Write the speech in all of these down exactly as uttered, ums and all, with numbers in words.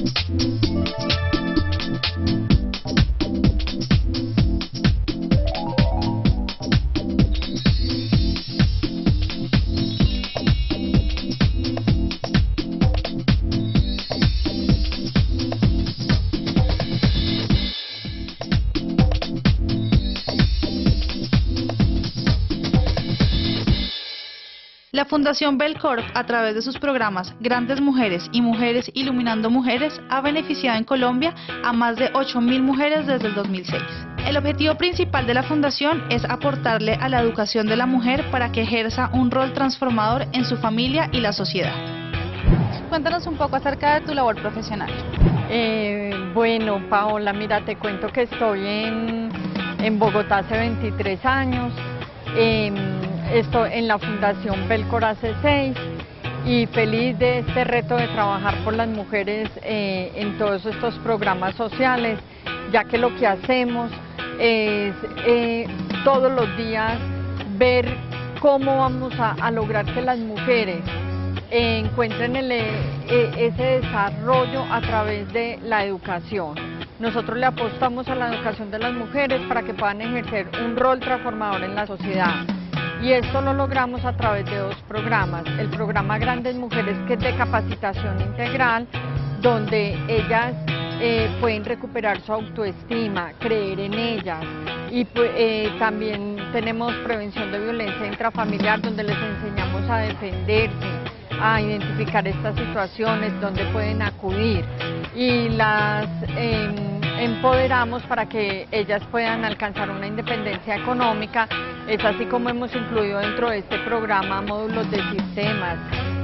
La Fundación Belcorp, a través de sus programas Grandes Mujeres y Mujeres Iluminando Mujeres, ha beneficiado en Colombia a más de ocho mil mujeres desde el dos mil seis. El objetivo principal de la Fundación es aportarle a la educación de la mujer para que ejerza un rol transformador en su familia y la sociedad. Cuéntanos un poco acerca de tu labor profesional. Eh, bueno, Paola, mira, te cuento que estoy en, en Bogotá hace veintitrés años. Eh, Estoy en la Fundación Belcorp hace seis y feliz de este reto de trabajar por las mujeres eh, en todos estos programas sociales, ya que lo que hacemos es eh, todos los días ver cómo vamos a, a lograr que las mujeres eh, encuentren el, eh, ese desarrollo a través de la educación. Nosotros le apostamos a la educación de las mujeres para que puedan ejercer un rol transformador en la sociedad. Y esto lo logramos a través de dos programas. El programa Grandes Mujeres, que es de capacitación integral, donde ellas eh, pueden recuperar su autoestima, creer en ellas. Y eh, también tenemos prevención de violencia intrafamiliar, donde les enseñamos a defenderse, a identificar estas situaciones, donde pueden acudir. Y las eh, empoderamos para que ellas puedan alcanzar una independencia económica. Es así como hemos incluido dentro de este programa módulos de sistemas,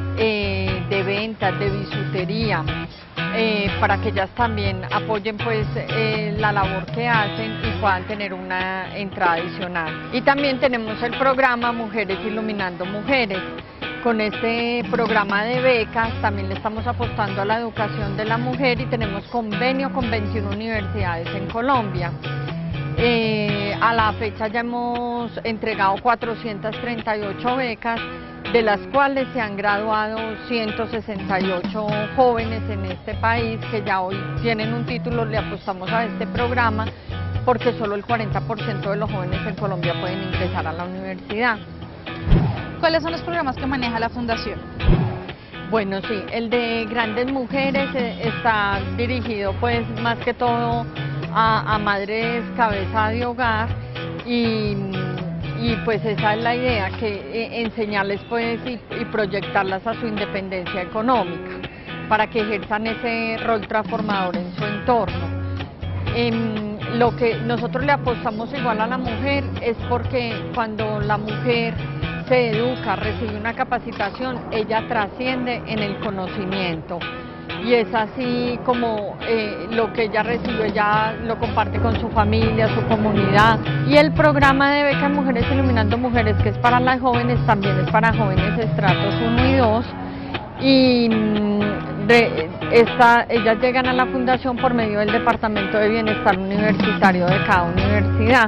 eh, de ventas, de bisutería, eh, para que ellas también apoyen pues eh, la labor que hacen y puedan tener una entrada adicional. Y también tenemos el programa Mujeres Iluminando Mujeres. Con este programa de becas también le estamos apostando a la educación de la mujer y tenemos convenio con veintiuna universidades en Colombia. Eh, a la fecha ya hemos entregado cuatrocientas treinta y ocho becas, de las cuales se han graduado ciento sesenta y ocho jóvenes en este país que ya hoy tienen un título. Le apostamos a este programa porque solo el cuarenta por ciento de los jóvenes en Colombia pueden ingresar a la universidad. ¿Cuáles son los programas que maneja la Fundación? Bueno, sí, el de Grandes Mujeres está dirigido pues más que todo a, a madres cabeza de hogar y, y pues esa es la idea, que eh, enseñarles pues y, y proyectarlas a su independencia económica para que ejerzan ese rol transformador en su entorno. Eh, lo que nosotros le apostamos igual a la mujer es porque cuando la mujer se educa, recibe una capacitación, ella trasciende en el conocimiento. Y es así como eh, lo que ella recibe, ella lo comparte con su familia, su comunidad. Y el programa de becas Mujeres Iluminando Mujeres, que es para las jóvenes, también es para jóvenes estratos uno y dos. Y de esta, ellas llegan a la Fundación por medio del Departamento de Bienestar Universitario de cada universidad.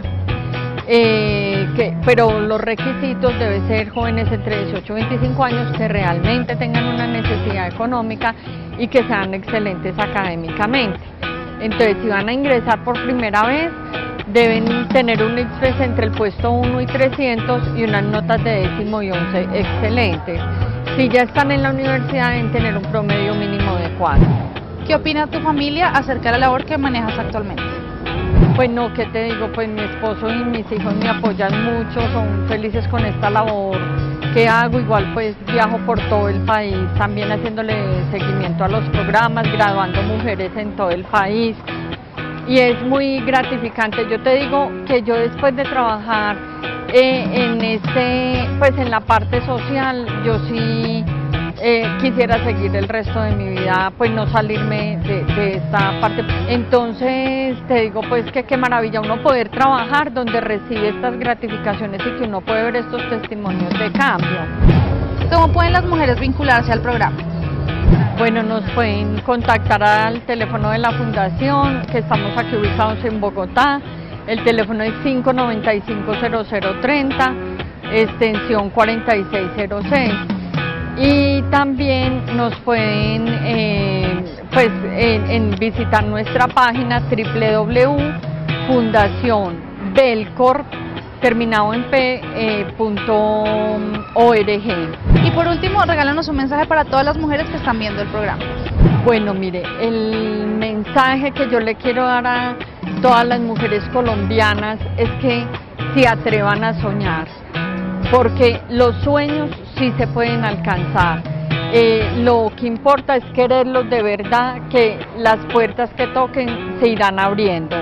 Eh, que, pero los requisitos deben ser jóvenes entre dieciocho y veinticinco años que realmente tengan una necesidad económica y que sean excelentes académicamente. Entonces, si van a ingresar por primera vez, deben tener un ICFES entre el puesto uno y trescientos y unas notas de décimo y once excelentes. Si ya están en la universidad, deben tener un promedio mínimo de cuatro. ¿Qué opina tu familia acerca de la labor que manejas actualmente? Pues no, ¿qué te digo? Pues mi esposo y mis hijos me apoyan mucho, son felices con esta labor que hago. Igual pues viajo por todo el país, también haciéndole seguimiento a los programas, graduando mujeres en todo el país. Y es muy gratificante. Yo te digo que yo después de trabajar eh, en este, pues en la parte social, yo sí Eh, quisiera seguir el resto de mi vida, pues no salirme de, de esta parte. Entonces te digo pues que qué maravilla uno poder trabajar donde recibe estas gratificaciones y que uno puede ver estos testimonios de cambio. ¿Cómo pueden las mujeres vincularse al programa? Bueno, nos pueden contactar al teléfono de la Fundación, que estamos aquí ubicados en Bogotá. El teléfono es cinco noventa y cinco cero cero treinta, extensión cuarenta y seis cero seis. Y también nos pueden eh, pues en, en visitar nuestra página w w w punto fundación belcorp terminado en p eh, punto org. Y por último, regálanos un mensaje para todas las mujeres que están viendo el programa. Bueno, mire, el mensaje que yo le quiero dar a todas las mujeres colombianas es que se atrevan a soñar, porque los sueños sí se pueden alcanzar. Eh, lo que importa es quererlos de verdad, que las puertas que toquen se irán abriendo.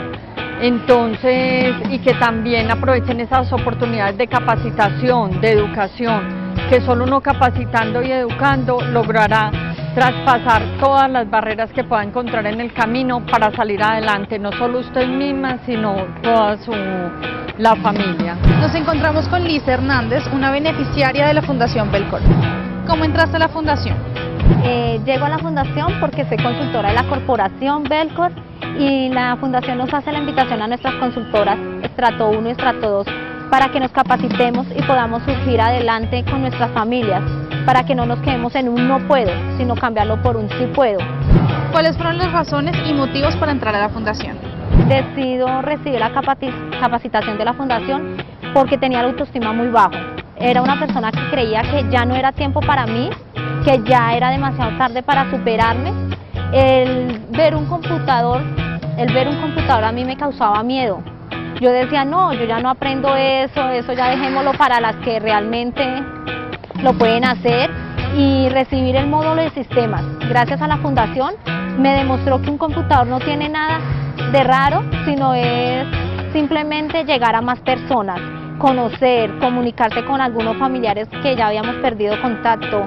Entonces, y que también aprovechen esas oportunidades de capacitación, de educación, que solo uno capacitando y educando logrará traspasar todas las barreras que pueda encontrar en el camino para salir adelante, no solo usted misma, sino toda su, la familia. Nos encontramos con Liz Hernández, una beneficiaria de la Fundación Belcorp. ¿Cómo entraste a la fundación? Eh, llego a la fundación porque soy consultora de la corporación Belcorp y la fundación nos hace la invitación a nuestras consultoras estrato uno y estrato dos para que nos capacitemos y podamos surgir adelante con nuestras familias, para que no nos quedemos en un no puedo, sino cambiarlo por un sí puedo. ¿Cuáles fueron las razones y motivos para entrar a la fundación? Decido recibir la capacitación de la fundación porque tenía la autoestima muy bajo. Era una persona que creía que ya no era tiempo para mí, que ya era demasiado tarde para superarme. El ver un computador, el ver un computador a mí me causaba miedo. Yo decía, no, yo ya no aprendo eso, eso ya dejémoslo para las que realmente lo pueden hacer, y recibir el módulo de sistemas. Gracias a la fundación me demostró que un computador no tiene nada de raro, sino es simplemente llegar a más personas, conocer, comunicarse con algunos familiares que ya habíamos perdido contacto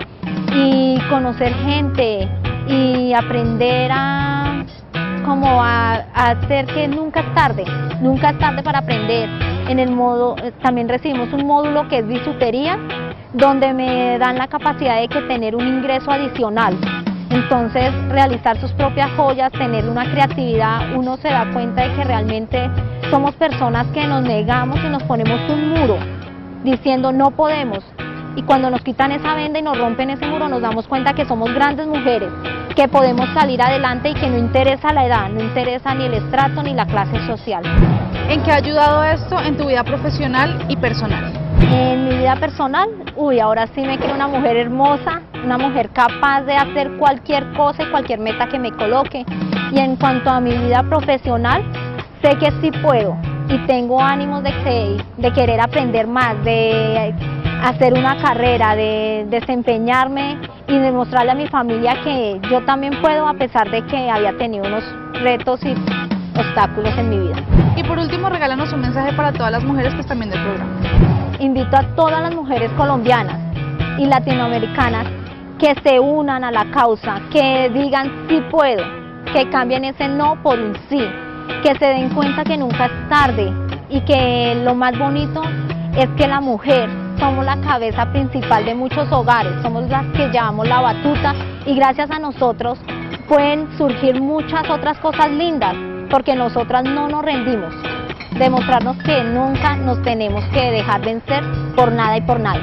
y conocer gente y aprender a, como a, a hacer que nunca es tarde, nunca es tarde para aprender. En el modo, también recibimos un módulo que es bisutería, donde me dan la capacidad de que tener un ingreso adicional. Entonces, realizar sus propias joyas, tener una creatividad, uno se da cuenta de que realmente somos personas que nos negamos y nos ponemos un muro, diciendo no podemos. Y cuando nos quitan esa venda y nos rompen ese muro, nos damos cuenta que somos grandes mujeres, que podemos salir adelante y que no interesa la edad, no interesa ni el estrato ni la clase social. ¿En qué ha ayudado esto en tu vida profesional y personal? En mi vida personal, uy, ahora sí me creo una mujer hermosa, una mujer capaz de hacer cualquier cosa y cualquier meta que me coloque. Y en cuanto a mi vida profesional, sé que sí puedo y tengo ánimos de, que, de querer aprender más, de hacer una carrera, de desempeñarme y demostrarle a mi familia que yo también puedo, a pesar de que había tenido unos retos y obstáculos en mi vida. Y por último, regálanos un mensaje para todas las mujeres que están viendo el programa. Invito a todas las mujeres colombianas y latinoamericanas que se unan a la causa, que digan sí puedo, que cambien ese no por un sí, que se den cuenta que nunca es tarde y que lo más bonito es que la mujer somos la cabeza principal de muchos hogares, somos las que llevamos la batuta y gracias a nosotros pueden surgir muchas otras cosas lindas, porque nosotras no nos rendimos. Demostrarnos que nunca nos tenemos que dejar vencer por nada y por nadie.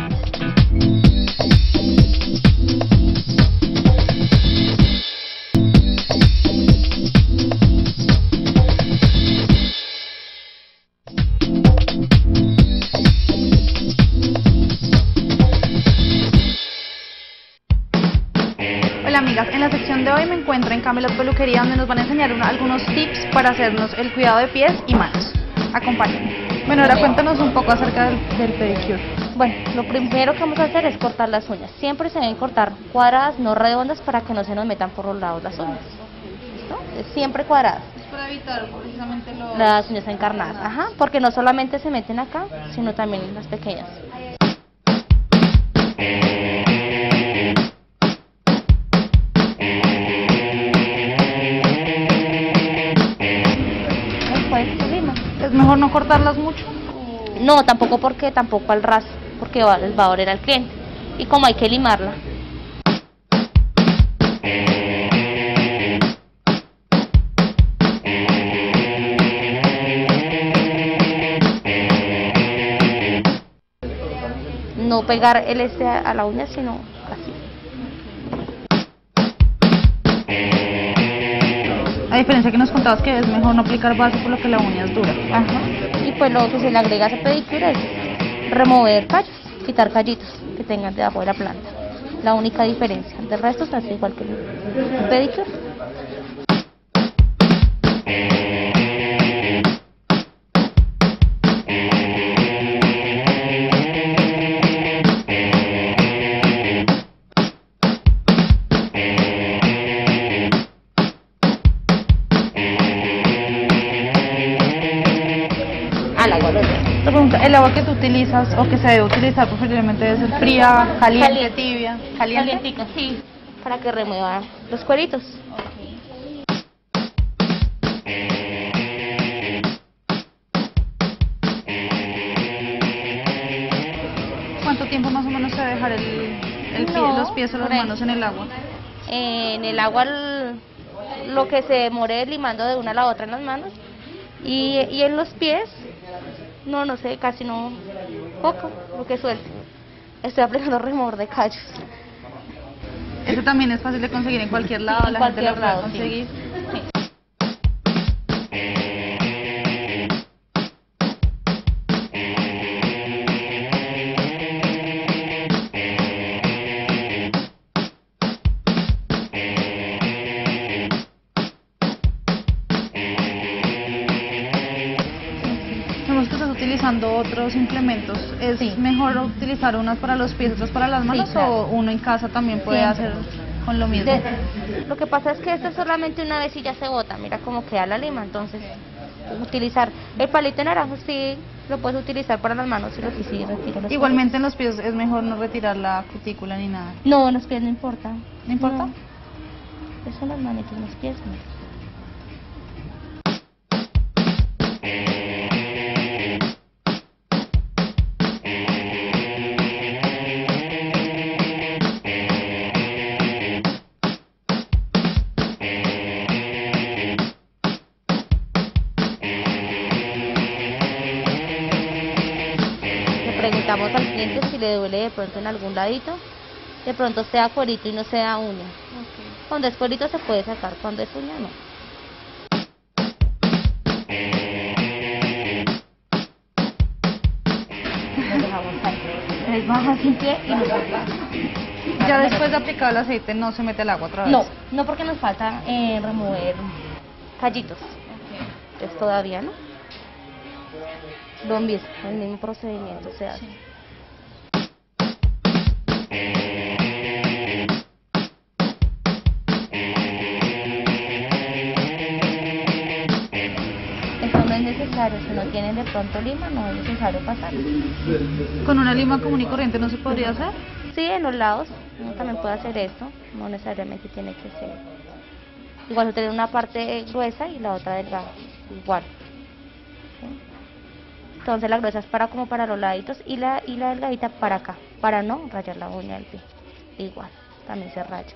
Hola amigas, en la sección de hoy me encuentro en Camelot Peluquería, donde nos van a enseñar una, algunos tips para hacernos el cuidado de pies y manos. Acompáñenme. Bueno, ahora cuéntanos un poco acerca del, del pedicure. Bueno, lo primero que vamos a hacer es cortar las uñas. Siempre se deben cortar cuadradas, no redondas, para que no se nos metan por los lados las uñas. ¿Listo? Es siempre cuadradas. Es para evitar precisamente los... Las uñas encarnadas, ajá, porque no solamente se meten acá, sino también en las pequeñas. ¿Es mejor no cortarlas mucho? No, tampoco porque tampoco al ras, porque va, les va a doler al cliente. Y como hay que limarla. No pegar el este a la uña, sino así. A diferencia que nos contabas que es mejor no aplicar base por lo que la uña es dura. Ajá. Y pues lo que se le agrega a ese pedicure es remover callos, quitar callitos que tengan debajo de la planta. La única diferencia. Del resto se hace igual que el pedicure. Te pregunto, ¿el agua que tú utilizas o que se debe utilizar preferiblemente debe ser fría, caliente, Caliente. tibia? ¿Caliente? Calientica, sí. Para que remueva los cueritos. ¿Cuánto tiempo más o menos se debe dejar el, el pie- No, los pies o las por ahí. manos en el agua? En el agua el- lo que se demore limando de una a la otra en las manos. Y, y en los pies, no, no sé, casi no, poco, lo que suelte. Estoy aplicando remover de callos. Ese también es fácil de conseguir en cualquier lado, En la gente lo cualquier puede lado, sí. conseguir. Vemos que estás utilizando otros implementos. ¿Es Sí. mejor utilizar unas para los pies, otras para las manos, claro. o uno en casa también puede Siempre. hacer con lo mismo? De- lo que pasa es que esto es solamente una vez y ya se bota, mira cómo queda la lima, entonces utilizar el palito de naranjo sí lo puedes utilizar para las manos, si lo que sí retiro los Igualmente en los pies es mejor no retirar la cutícula ni nada. pies. No, en los pies no importa. ¿No importa? No. Eso son las manitos, en los pies no. Le preguntamos al cliente si le duele de pronto en algún ladito, de pronto sea cuerito y no sea uña. Cuando es cuerito se puede sacar, cuando es uña no. Lo dejamos ahí. Es baja sin pie y nos Ya después de aplicar el aceite no se mete el agua otra vez. No, no porque nos falta eh, remover callitos. Entonces todavía no. Lo mismo, el mismo procedimiento se hace. Eso no es necesario, si no tienen de pronto lima no es necesario pasar. ¿Con una lima común y corriente no se podría hacer? Sí, en los lados uno también puede hacer esto, no necesariamente tiene que ser. Igual se tiene una parte gruesa y la otra delgada, igual. ¿Sí? Entonces la gruesa es para como para los laditos y la y la delgadita para acá, para no rayar la uña del pie. Igual, también se raya.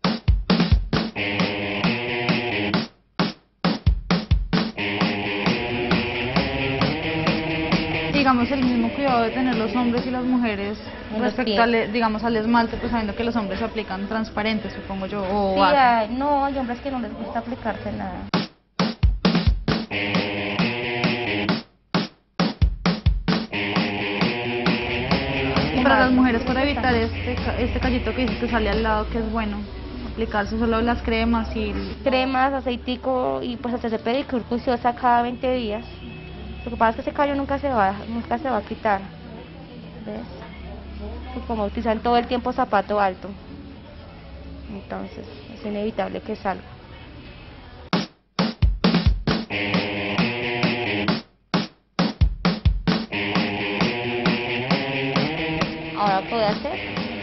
Digamos el mismo cuidado de tener los hombres y las mujeres En los respecto pies. al, e- digamos, al esmalte, pues sabiendo que los hombres se aplican transparentes, supongo yo, o Sí, base. hay- no, hay hombres que no les gusta aplicarse nada. Y para las mujeres, para evitar este, ca- este callito que dices que sale al lado, que es bueno aplicarse solo las cremas y el- Cremas, aceitico y pues hacerse pedicure juiciosa cada veinte días. Lo que pasa es que ese callo nunca se va, nunca se va a quitar. ¿Ves? Pues como utilizan todo el tiempo zapato alto. Entonces es inevitable que salga. Ahora puede hacer.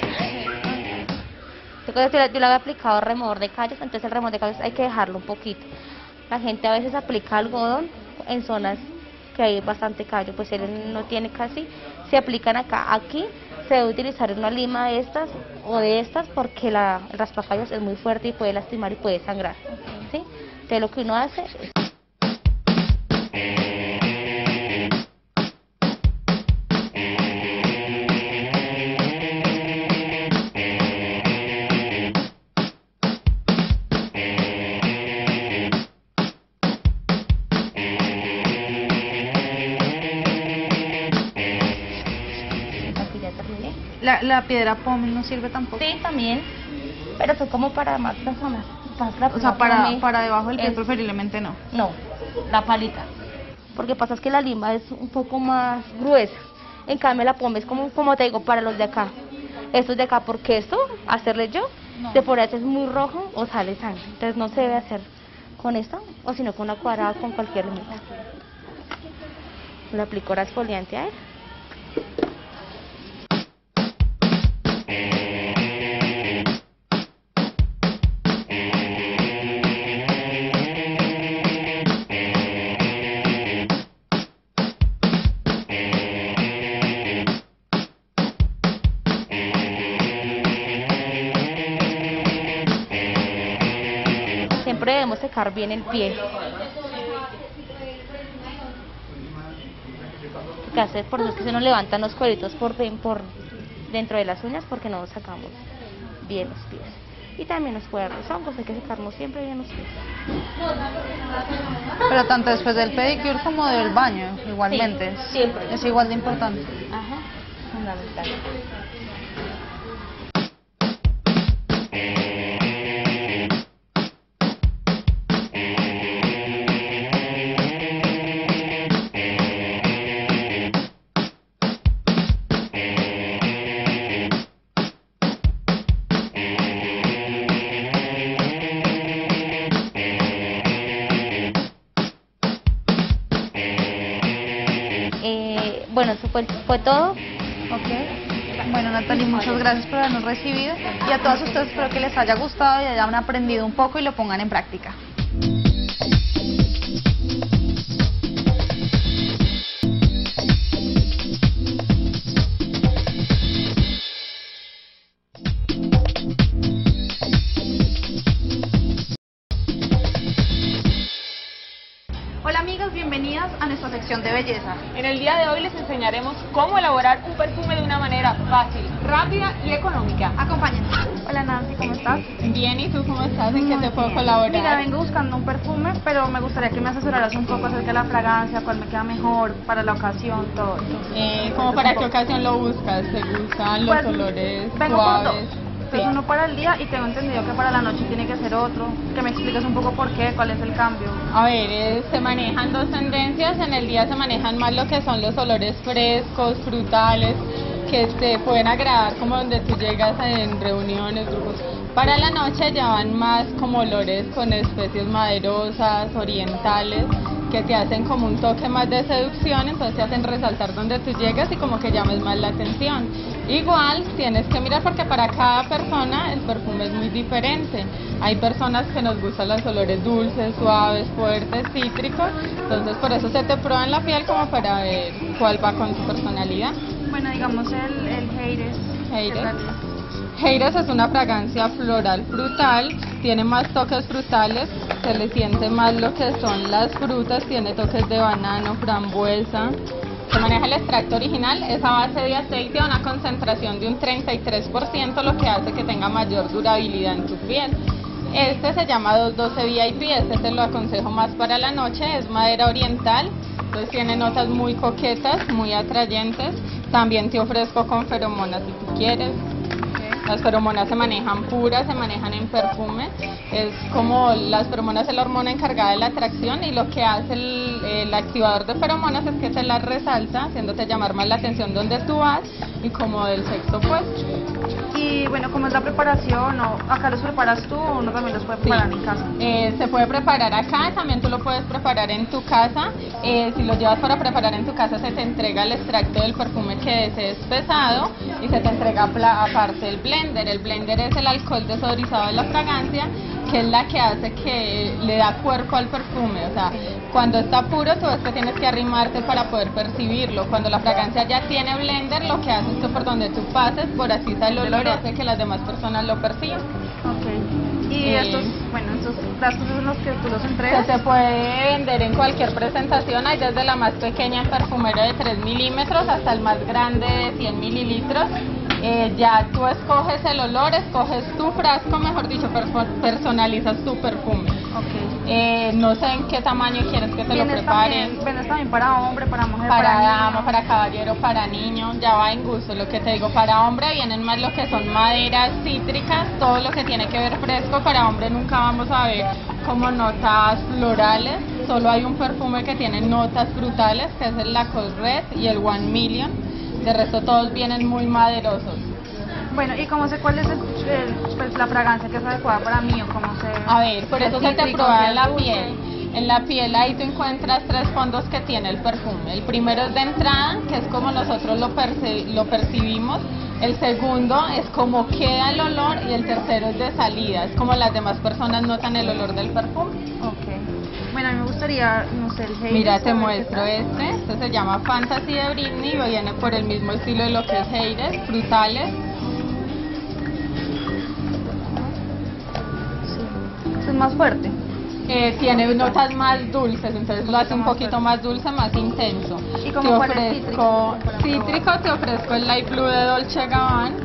Yo creo que yo le había aplicado remover de callos, entonces el remover de callos hay que dejarlo un poquito. La gente a veces aplica algodón en zonas que hay bastante callo, pues él no tiene casi. Se aplican acá, aquí se debe utilizar una lima de estas o de estas porque la, el raspacallos es muy fuerte y puede lastimar y puede sangrar. ¿Sí? Entonces lo que uno hace es La, la piedra pómez no sirve tampoco. Sí, también, pero son como para más personas. Para, O sea, para, pómez para debajo del pie es- preferiblemente no. No, la palita. Porque pasa es que la lima es un poco más gruesa. En cambio la pómez es como, como te digo, para los de acá. Estos de acá, porque esto, hacerle yo, No. de por ahí es muy rojo o sale sangre. Entonces no se debe hacer con esto, o sino con una cuadrada con cualquier limita. Le aplico ahora exfoliante a él. Siempre debemos secar bien el pie. Que hace por eso es que se nos levantan los cueritos por, den- por dentro de las uñas porque no sacamos bien los pies. Y también nos puede dar los hongos, hay que secarnos siempre bien los pies. Pero tanto después del pedicure como del baño, igualmente. Sí, siempre. Es igual de importante. Ajá, fundamental. Eh, bueno, eso fue, fue todo. Ok. Bueno, Natalie, muchas gracias por habernos recibido. Y a todos ustedes espero que les haya gustado y hayan aprendido un poco y lo pongan en práctica. Hola amigas, bienvenidas a nuestra sección de belleza. En el día de hoy les enseñaremos cómo elaborar un perfume de una manera fácil, rápida y económica. Acompáñenme. Hola Nancy, ¿cómo estás? Bien, ¿y tú cómo estás? ¿En qué Muy te puedo bien. colaborar? Mira, vengo buscando un perfume, pero me gustaría que me asesoraras un poco acerca de la fragancia, cuál me queda mejor para la ocasión, todo. Entonces, Eh, me ¿Cómo cuentas para un qué poco. ocasión lo buscas? ¿Te gustan los Pues, olores vengo por dos. suaves? Entonces Sí. uno para el día y tengo entendido que para la noche tiene que ser otro. Que me expliques un poco por qué, cuál es el cambio. A ver, eh, se manejan dos tendencias. En el día se manejan más lo que son los olores frescos, frutales, que te pueden agradar como donde tú llegas en reuniones, grupos. Para la noche ya van más como olores con especies maderosas, orientales, que te hacen como un toque más de seducción, entonces te hacen resaltar donde tú llegas y como que llames más la atención. Igual tienes que mirar porque para cada persona el perfume es muy diferente. Hay personas que nos gustan los olores dulces, suaves, fuertes, cítricos, entonces por eso se te prueba en la piel como para ver cuál va con tu personalidad. Bueno, digamos el, el Heires. Heires. ¿qué tal? Heiras es una fragancia floral frutal, tiene más toques frutales, se le siente más lo que son las frutas, tiene toques de banano, frambuesa. Se maneja el extracto original, es a base de aceite a una concentración de un treinta y tres por ciento, lo que hace que tenga mayor durabilidad en tu piel. Este se llama doscientos doce V I P, este te lo aconsejo más para la noche, es madera oriental, entonces tiene notas muy coquetas, muy atrayentes. También te ofrezco con feromonas si tú quieres. Las feromonas se manejan puras, se manejan en perfume. Es como las feromonas es la hormona encargada de la atracción y lo que hace el, el activador de feromonas es que te las resalta, haciéndote llamar más la atención donde tú vas y como del sexo opuesto. Y bueno, ¿cómo es la preparación? ¿O acá los preparas tú o uno también los puede preparar en casa? Eh, se puede preparar acá, también tú lo puedes preparar en tu casa. Eh, si lo llevas para preparar en tu casa se te entrega el extracto del perfume que desees pesado y se te entrega pla- aparte el blender. El blender es el alcohol desodorizado de la fragancia, que es la que hace que le da cuerpo al perfume. O sea, cuando está puro tú ves que tienes que arrimarte para poder percibirlo. Cuando la fragancia ya tiene blender, lo que hace es que por donde tú pases, por así sale el olor y hace que las demás personas lo perciban. Ok. Y Eh, estos, bueno, estos frascos son los que tú los Se entregas. te puede vender en cualquier presentación, hay desde la más pequeña en perfumero de tres milímetros hasta el más grande de cien mililitros. Eh, ya tú escoges el olor, escoges tu frasco, mejor dicho, perso- personalizas tu perfume. Ok. Eh, Eh, no sé en qué tamaño quieres que te lo ¿Vienes prepare. también, ¿Vendes también para hombre, para mujer, Para para dama, niño? para caballero, para niño, ya va en gusto. Lo que te digo, para hombre vienen más lo que son maderas cítricas, todo lo que tiene que ver fresco. Para hombre nunca vamos a ver como notas florales, solo hay un perfume que tiene notas frutales, que es el Lacoste Red y el One Million. De resto todos vienen muy maderosos. Bueno, ¿y cómo sé cuál es el, el, pues, la fragancia que es adecuada para mí o cómo sé? A ver, por eso se te cítrico, prueba si en es la dulce? piel. En la piel ahí tú encuentras tres fondos que tiene el perfume. El primero es de entrada, que es como nosotros lo, perci lo percibimos. El segundo es como queda el olor y el tercero es de salida. Es como las demás personas notan el olor del perfume. Ok. Bueno, a mí me gustaría, no sé, el Haze. Mira, te o el muestro que tal. este. Este se llama Fantasy de Britney y viene por el mismo estilo de lo que es Heides, frutales. Este es más fuerte. Eh, tiene notas más dulces, entonces lo hace un poquito más dulce, más intenso. ¿Y Te como cuál es ofrezco cítrico? cítrico, te ofrezco el Light Blue de Dolce Gabbana.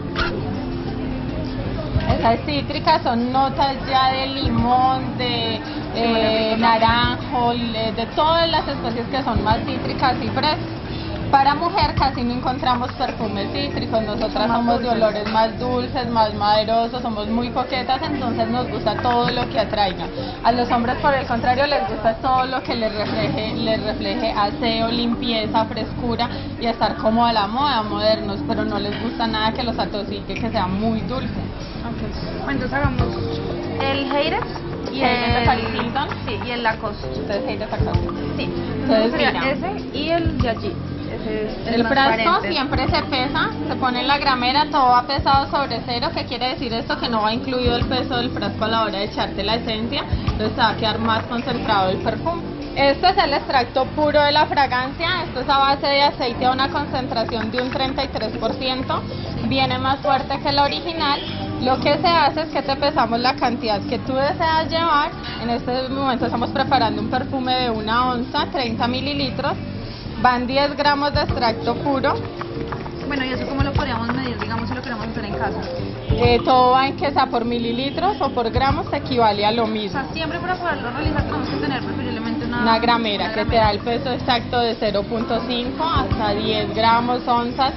Esas cítricas son notas ya de limón, de eh, naranjo, le- de todas las especies que son más cítricas y frescas. Para mujer casi no encontramos perfumes cítricos, nosotras Más somos de dulces. olores más dulces, más maderosos, somos muy coquetas, entonces nos gusta todo lo que atraiga. A los hombres por el contrario les gusta todo lo que les refleje, les refleje aseo, limpieza, frescura y estar como a la moda, modernos, pero no les gusta nada que los atosique, que sea muy dulce. Ok. Bueno, entonces hagamos el Haze y Haze de el Paris Hilton. Sí, y el Lacoste. Ustedes ahí les sacan. Sí. Entonces, sería mira. ese y el Yaji. Ese es el, El frasco transparente. siempre se pesa, se pone en la gramera, todo va pesado sobre cero. ¿Qué quiere decir esto? Que no va incluido el peso del frasco a la hora de echarte la esencia, entonces te va a quedar más concentrado el perfume. Este es el extracto puro de la fragancia, esto es a base de aceite a una concentración de un treinta y tres por ciento, viene más fuerte que la original. Lo que se hace es que te pesamos la cantidad que tú deseas llevar. En este momento estamos preparando un perfume de una onza, treinta mililitros. Van diez gramos de extracto puro. Bueno, ¿y eso cómo lo podríamos medir, digamos, si lo queremos hacer en casa? Eh, todo va en que sea por mililitros o por gramos, equivale a lo O mismo. sea, siempre para poderlo realizar tenemos que tener preferiblemente una, Una gramera una que te gramera. da el peso exacto de cero punto cinco hasta diez gramos, onzas.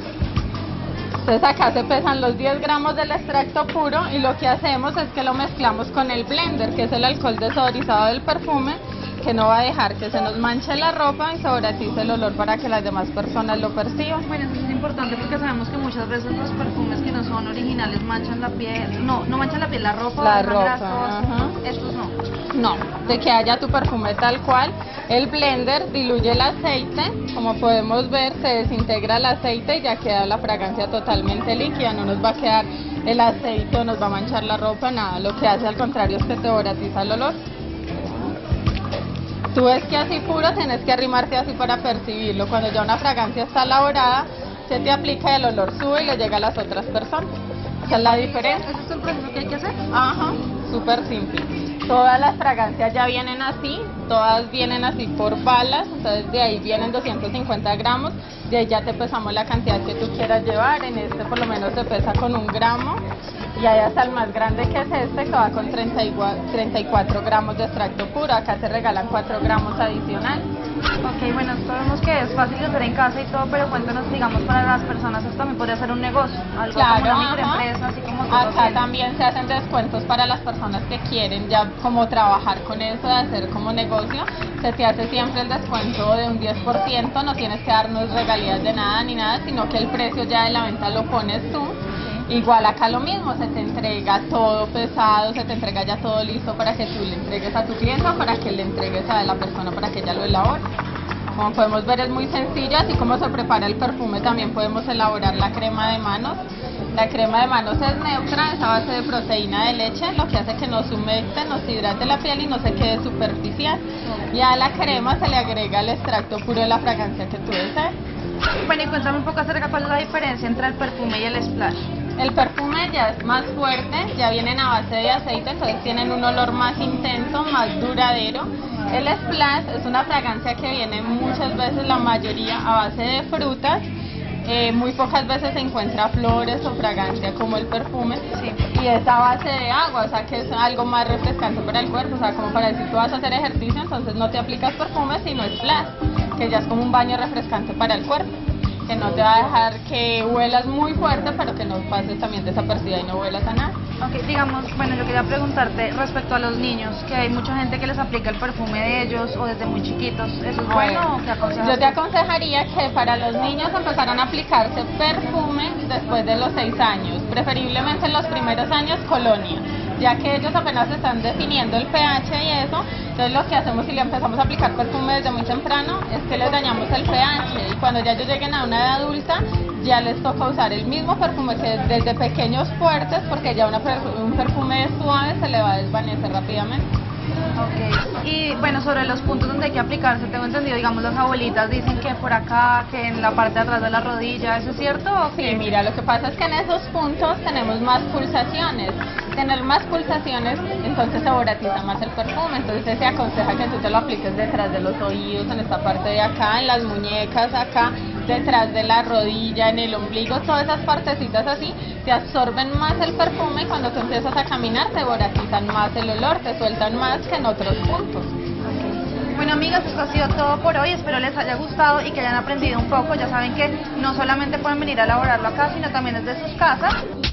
Entonces acá se pesan los diez gramos del extracto puro y lo que hacemos es que lo mezclamos con el blender, que es el alcohol desodorizado del perfume, que no va a dejar que se nos manche la ropa y sobratice el olor para que las demás personas lo perciban. Bueno, eso es importante porque sabemos que muchas veces los perfumes que no son originales manchan la piel, no, no manchan la piel, la ropa, La o dejan ropa, grasos. ajá. Estos no. No, de que haya tu perfume tal cual. El blender diluye el aceite, como podemos ver se desintegra el aceite y ya queda la fragancia totalmente líquida, no nos va a quedar el aceite o nos va a manchar la ropa, nada, lo que hace al contrario es que te volatiza el olor. Tú ves que así puro tienes que arrimarte así para percibirlo, cuando ya una fragancia está elaborada se te aplica, el olor sube y le llega a las otras personas. Esa es la diferencia. ¿Ese es el proceso que hay que hacer? Ajá, súper simple. Todas las fragancias ya vienen así, todas vienen así por balas, entonces de ahí vienen doscientos cincuenta gramos, de ahí ya te pesamos la cantidad que tú quieras llevar, en este por lo menos se pesa con un gramo, y hay hasta el más grande que es este que va con treinta y cuatro gramos de extracto puro, acá te regalan cuatro gramos adicional. Ok, bueno, sabemos que es fácil de hacer en casa y todo, pero cuéntanos, digamos, para las personas esto también podría ser un negocio, algo Claro, como una ajá. microempresa, así como tú lo Acá tienes. también se hacen descuentos para las personas que quieren ya como trabajar con eso, de hacer como negocio. Se te hace siempre el descuento de un diez por ciento, no tienes que darnos regalías de nada ni nada, sino que el precio ya de la venta lo pones tú. Igual acá lo mismo, se te entrega todo pesado, se te entrega ya todo listo para que tú le entregues a tu cliente o para que le entregues a la persona para que ella lo elabore. Como podemos ver es muy sencillo, así como se prepara el perfume también podemos elaborar la crema de manos. La crema de manos es neutra, es a base de proteína de leche, lo que hace que nos humecte, nos hidrate la piel y no se quede superficial. Y a la crema se le agrega el extracto puro de la fragancia que tú desees. Bueno, y cuéntame un poco acerca cuál es la diferencia entre el perfume y el splash. El perfume ya es más fuerte, ya vienen a base de aceite, entonces tienen un olor más intenso, más duradero. El splash es una fragancia que viene muchas veces, la mayoría, a base de frutas. eh, muy pocas veces se encuentra flores o fragancia como el perfume, Sí. y es a base de agua, o sea que es algo más refrescante para el cuerpo, o sea como para decir tú vas a hacer ejercicio, entonces no te aplicas perfume sino splash, que ya es como un baño refrescante para el cuerpo, que no te va a dejar que huelas muy fuerte, pero que no pases también desapercibida y no huelas a nada. Ok, digamos, bueno, yo quería preguntarte respecto a los niños, que hay mucha gente que les aplica el perfume de ellos o desde muy chiquitos, ¿eso es bueno o qué aconsejas? Yo te aconsejaría que para los niños empezaran a aplicarse perfume después de los seis años, preferiblemente en los primeros años colonia, ya que ellos apenas están definiendo el pH y eso. Entonces lo que hacemos si le empezamos a aplicar perfume desde muy temprano es que les dañamos el pH, y cuando ya ellos lleguen a una edad adulta ya les toca usar el mismo perfume que desde pequeños fuertes, porque ya una, un perfume suave se le va a desvanecer rápidamente. Ok, y bueno, sobre los puntos donde hay que aplicarse, tengo entendido, digamos, las abuelitas dicen que por acá, que en la parte de atrás de la rodilla, ¿eso es cierto? ¿O Sí, qué? mira, lo que pasa es que en esos puntos tenemos más pulsaciones. Tener más pulsaciones, entonces se volatiza más el perfume, entonces se aconseja que tú te lo apliques detrás de los oídos, en esta parte de acá, en las muñecas, acá, detrás de la rodilla, en el ombligo, todas esas partecitas así, te absorben más el perfume y cuando tú empiezas a caminar te volatizan más el olor, te sueltan más que en otros puntos. Bueno, amigas, esto ha sido todo por hoy, espero les haya gustado y que hayan aprendido un poco. Ya saben que no solamente pueden venir a elaborarlo acá, sino también desde sus casas.